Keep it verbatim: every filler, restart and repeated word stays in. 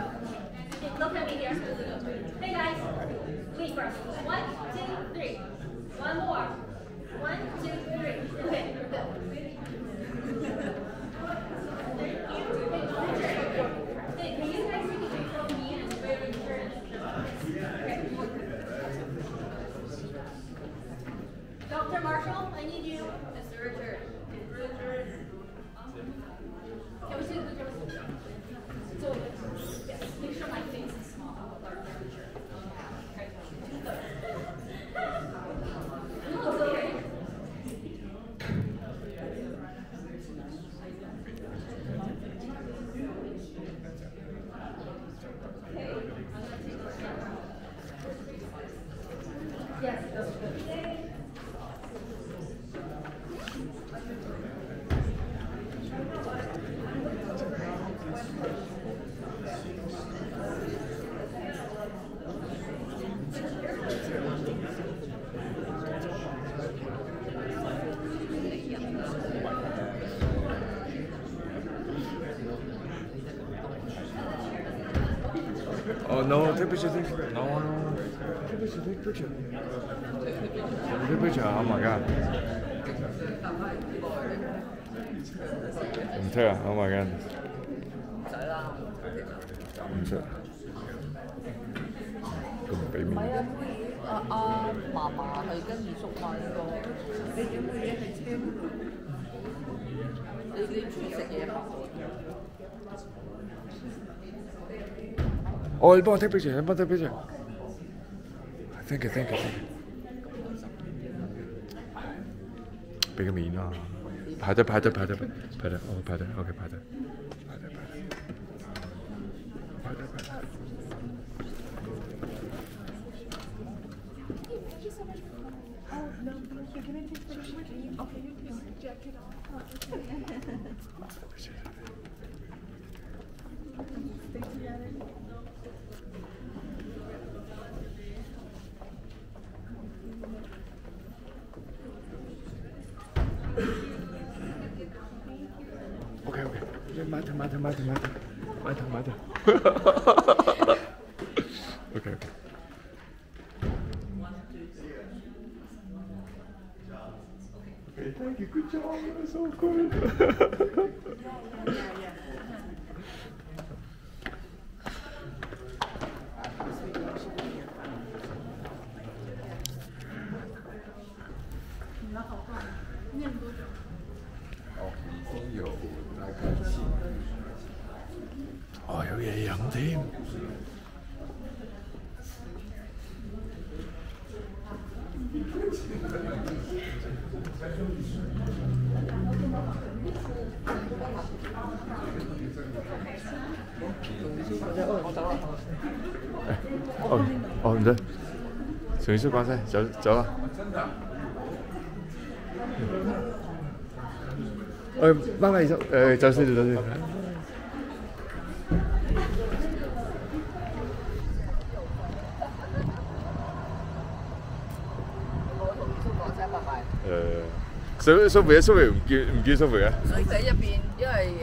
Look at me here. Hey guys, me first. One, two, three. One more. One, two, three. Okay, we're good. Hey, can you guys take a picture of me and where we turn? Okay. Doctor Marshall, I need you. Mister Richard. Richard. Can we see the picture? So, yes, make sure my face is small. Okay. Oh, okay. Yes, that's good. Oh no, take picture, take picture. No, no. Take picture, take picture. Take picture, oh my god.唔出啊 ！Oh my god。唔出。咁唔俾面。 唔係啊，阿阿嫲嫲係跟二叔買個。你有冇嘢係車？你你中意食嘢嘛？ 哦，你幫我 take picture， 你幫我 take picture。Thank you， thank you， thank you。俾個面啊！排隊排隊排隊排隊，哦排隊 ，OK 排隊，排隊排隊，排隊排隊。OK OK，慢點慢點慢點慢點慢點慢點。OK OK。Okay, thank you. Good job. That's so good. Oh, 有嘢飲添。哦哦唔得，陳師講聲，走走啦。誒，慢慢走，誒，走先走先。誒，收收尾收尾唔見唔見收尾啊？ 女仔入邊，因為。